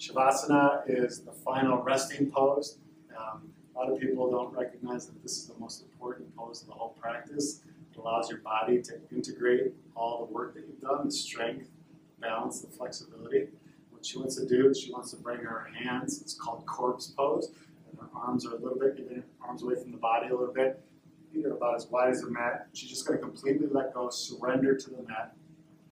Savasana is the final resting pose. A lot of people don't recognize that this is the most important pose of the whole practice. It allows your body to integrate all the work that you've done, the strength, balance, the flexibility. What she wants to do is she wants to bring her hands, it's called corpse pose, and her arms are a little bit, getting her arms away from the body a little bit. Feet are about as wide as the mat. She's just going to completely let go, surrender to the mat.